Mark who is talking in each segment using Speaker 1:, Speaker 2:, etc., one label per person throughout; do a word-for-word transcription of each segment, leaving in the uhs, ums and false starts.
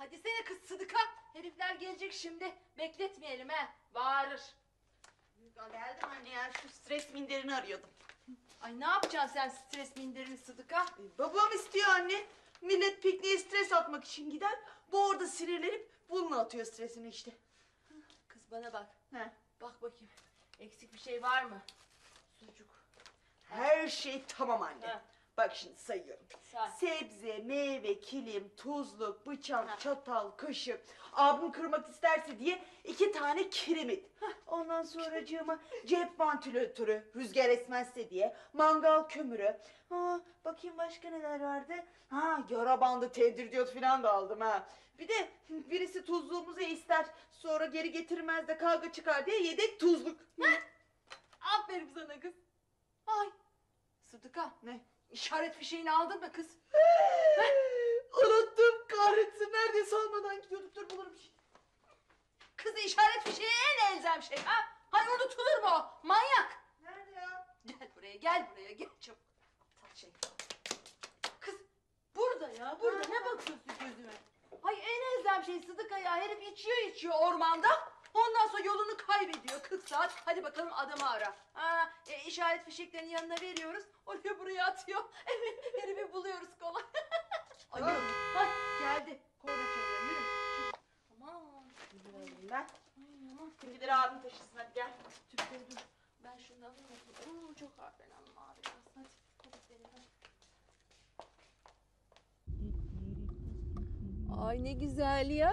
Speaker 1: Hadi sene kız Sıdıka. Herifler gelecek şimdi. Bekletmeyelim he. Bağırır.
Speaker 2: Geldim anne ya, şu stres minderini arıyordum.
Speaker 1: Ay ne yapacaksın sen stres minderini Sıdıka?
Speaker 2: Ee, babam istiyor anne. Millet pikniğe stres atmak için gider. Bu orada sinirlenip bununla atıyor stresini işte.
Speaker 1: Kız bana bak.
Speaker 2: He.
Speaker 1: Bak bakayım. Eksik bir şey var mı? Sucuk.
Speaker 2: Her şey tamam anne.
Speaker 1: Ha.
Speaker 2: Bak şimdi sayıyorum.
Speaker 1: Say.
Speaker 2: Sebze, meyve, kilim, tuzluk, bıçak,
Speaker 1: Ha.
Speaker 2: çatal, kaşık. Abim kırmak isterse diye iki tane kiremit. Ondan sonracığıma cep vantilatörü, rüzgar esmezse diye. Mangal kömürü. Ha, bakayım başka neler vardı. Ha, yara bandı, tendürdiyot falan da aldım ha. Bir de birisi tuzluğumuzu ister. Sonra geri getirmez de kavga çıkar diye yedek tuzluk.
Speaker 1: Aferin sana kız. Ay. Sıdıka.
Speaker 2: Ne?
Speaker 1: İşaret fişeğini aldın mı kız?
Speaker 2: Unuttum, kahretsin. Neredeyse almadan gidiyorduk. Dur bulurum şimdi.
Speaker 1: Kız işaret fişeği en elzem şey ha? Hay unutulur mu o? Manyak.
Speaker 2: Nerede ya?
Speaker 1: Gel buraya gel buraya gel çabuk. Aptal şey. Kız burada ya burada ne bakıyorsun gözüme? Ay en elzem şey Sıdıka ya, herif içiyor içiyor ormanda. Ondan sonra yolunu kaybediyor kırk saat. Hadi bakalım adamı ara. Ha, e, işaret fişeklerini yanına veriyoruz. Oraya buraya atıyor. Herifi buluyoruz kolay. Ay yok. Hay geldi. Korna çalıyor yürü. Çabuk. Aman.
Speaker 2: Şimdi alayım ben.
Speaker 1: Ay aman.
Speaker 2: Kimgileri abim taşısın, hadi gel.
Speaker 1: Tüpleri dur. Ben şunu alayım. Oo, çok ağır ben alma abi biraz. Hadi. Hadi verin, hadi. Ay ne güzel ya.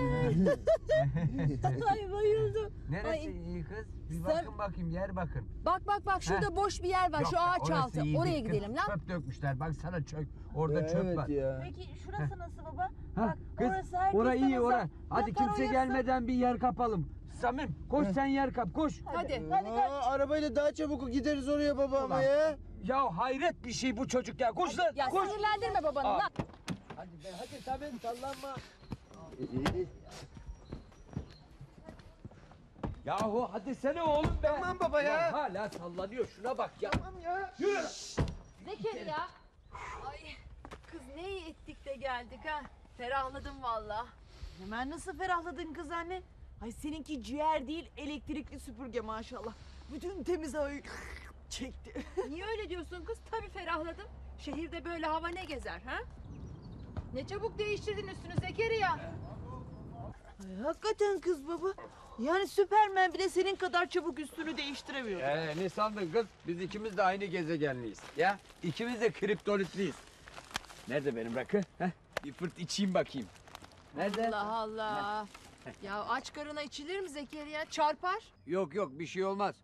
Speaker 1: Ay bayıldım.
Speaker 3: Neresi
Speaker 1: Ay.
Speaker 3: iyi kız? Bir
Speaker 1: Sen-
Speaker 3: bakın bakayım, yer bakın.
Speaker 1: Bak bak bak şurada
Speaker 3: Heh.
Speaker 1: boş bir yer var.
Speaker 3: Yok
Speaker 1: Şu
Speaker 3: be,
Speaker 1: ağaç
Speaker 3: orası
Speaker 1: altı.
Speaker 3: iyi
Speaker 1: Oraya
Speaker 3: değil kız.
Speaker 1: gidelim lan.
Speaker 3: Çöp dökmüşler, baksana çök. Orada
Speaker 4: Ya
Speaker 3: çöp
Speaker 4: evet
Speaker 3: var.
Speaker 4: ya.
Speaker 2: Peki şurası nasıl baba?
Speaker 3: Ha,
Speaker 2: Bak
Speaker 3: kız,
Speaker 2: orası herkes
Speaker 3: ora iyi
Speaker 2: tanısa,
Speaker 3: ora. Hadi
Speaker 2: yakar
Speaker 3: kimse
Speaker 2: oyası.
Speaker 3: gelmeden bir yer kapalım. Samim, koş sen yer kap, koş.
Speaker 1: Hadi.
Speaker 4: Aa, arabayla daha çabuk gideriz oraya baba ama
Speaker 3: Ulan.
Speaker 4: ya.
Speaker 3: Ya hayret bir şey bu çocuk ya. Koş lan,
Speaker 1: Ya
Speaker 3: koş.
Speaker 1: sinirlendirme babanı
Speaker 3: Aa.
Speaker 1: lan.
Speaker 3: Hadi be, hadi Samim, sallanma. Yahu hadi sene oğlum be.
Speaker 4: Tamam baba ya.
Speaker 3: Ulan hala sallanıyor, şuna bak ya.
Speaker 4: Tamam ya.
Speaker 3: Yürü.
Speaker 1: Zekeriya. Ay kız ne iyi ettik de geldik ha. Ferahladım valla.
Speaker 2: Hemen nasıl ferahladın kız anne? Ay seninki ciğer değil, elektrikli süpürge maşallah. Bütün temiz havayı çekti.
Speaker 1: Niye öyle diyorsun kız? Tabii ferahladım. Şehirde böyle hava ne gezer ha? Ne çabuk değiştirdin üstünü Zekeriya.
Speaker 2: Ay, hakikaten kız baba. Yani Süpermen bile senin kadar çabuk üstünü değiştiremiyor.
Speaker 3: Ee, ne sandın kız? Biz ikimiz de aynı gezegenliyiz. Ya ikimiz de kriptonitliyiz. Nerede benim rakı? Heh, bir fırt içeyim bakayım. Nerede?
Speaker 1: Allah Allah. Ya aç karına içilir mi Zekeriya? Çarpar.
Speaker 3: Yok yok, bir şey olmaz.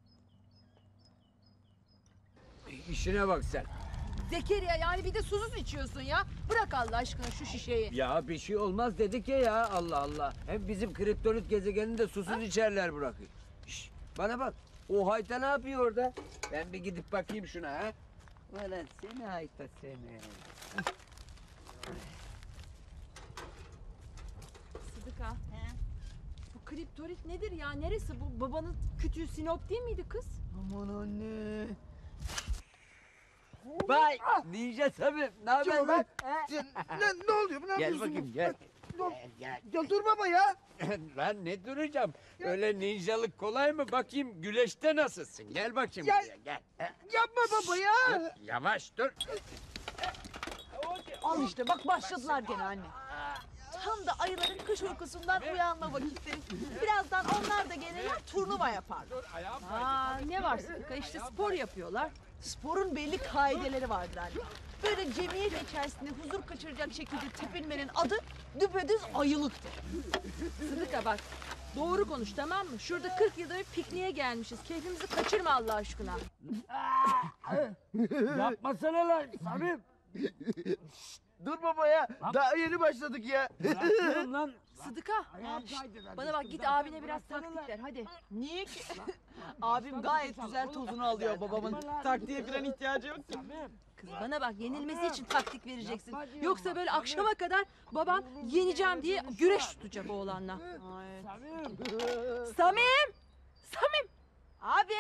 Speaker 3: İşine bak sen.
Speaker 1: Zekeriya yani bir de susuz içiyorsun ya. Bırak Allah aşkına şu şişeyi.
Speaker 3: Ya bir şey olmaz dedik ya ya, Allah Allah. Hem bizim kriptonit gezegeninde susuz içerler bırakıyor. Şş, bana bak. O hayta ne yapıyor orada? Ben bir gidip bakayım şuna ha. Ulan seni hayta seni.
Speaker 1: Sıdıka. Bu kriptorit nedir ya? Neresi bu? Babanın kütüğü Sinop değil miydi kız?
Speaker 4: Aman anne.
Speaker 3: Vay ninja Samim, ne haber
Speaker 4: Kim o
Speaker 3: lan?
Speaker 4: be? Ya, ne, ne oluyor? Ne
Speaker 3: Gel
Speaker 4: yapıyorsun?
Speaker 3: bakayım gel.
Speaker 4: Dur.
Speaker 3: Gel gel.
Speaker 4: Ya dur baba ya.
Speaker 3: Lan ne duracağım? Öyle ninjalık kolay mı? Bakayım güleşte nasılsın? Gel bakayım
Speaker 4: Ya-
Speaker 3: buraya gel. Ha,
Speaker 4: Yapma baba ya.
Speaker 3: dur, yavaş dur.
Speaker 2: Al işte bak başladılar gene anne. Tam da ayıların kış uykusundan uyanma vakitleri. Birazdan onlar da gelirler, turnuva yapar.
Speaker 3: Dur ayağım
Speaker 1: Aa ne var Sıdıka? İşte spor yapıyorlar.
Speaker 2: Sporun belli kaideleri vardır anne. Böyle cemiyet içerisinde huzur kaçıracak şekilde tepinmenin adı düpedüz ayılıktır.
Speaker 1: Sıdıka bak. Doğru konuş tamam mı? Şurada kırk yılda bir pikniğe gelmişiz. Keyfimizi kaçırma Allah aşkına.
Speaker 3: Yapmasana lan Samim.
Speaker 4: Dur baba ya. Daha yeni başladık ya.
Speaker 3: Bırakıyorum lan.
Speaker 1: Sıdıka.
Speaker 3: Ayağım kaydı lan.
Speaker 1: Bana bak git abine biraz taktik ver hadi.
Speaker 2: Niye ki? Abim gayet güzel tozunu alıyor babamın. Taktiğe falan ihtiyacı yok ki.
Speaker 1: Kız bana bak yenilmesi için taktik vereceksin. Yoksa böyle akşama kadar babam yeneceğim diye güreş tutacak oğlanla.
Speaker 3: Samim.
Speaker 1: Samim! Samim! Abi!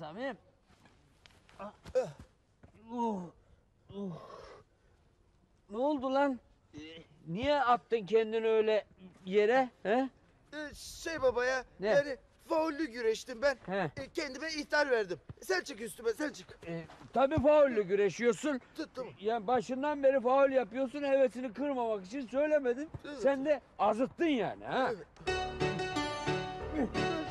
Speaker 3: Samim. Uh, uh. Ne oldu lan? Ee, Niye attın kendini öyle yere? He?
Speaker 4: Ee, şey baba ya.
Speaker 3: Ne?
Speaker 4: Yani faullü güreştim ben.
Speaker 3: He.
Speaker 4: Ee, kendime ihtar verdim. Sen çık üstüme sen çık.
Speaker 3: Ee, tabii faulle güreşiyorsun.
Speaker 4: Tuttum.
Speaker 3: Yani başından beri faul yapıyorsun, hevesini kırmamak için söylemedin.
Speaker 4: Evet.
Speaker 3: Sen de azıttın yani ha?
Speaker 4: Evet.